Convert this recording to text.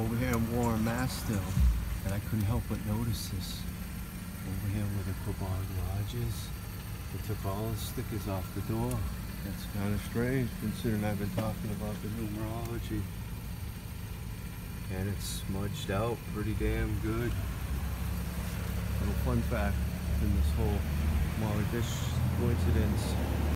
over here in Warren, Mass still, and I couldn't help but notice this. Over here where the Quabog Lodge is, they took all the stickers off the door. That's kind of strange considering I've been talking about the numerology. And it's smudged out pretty damn good. Little fun fact in this whole Maury Fish coincidence.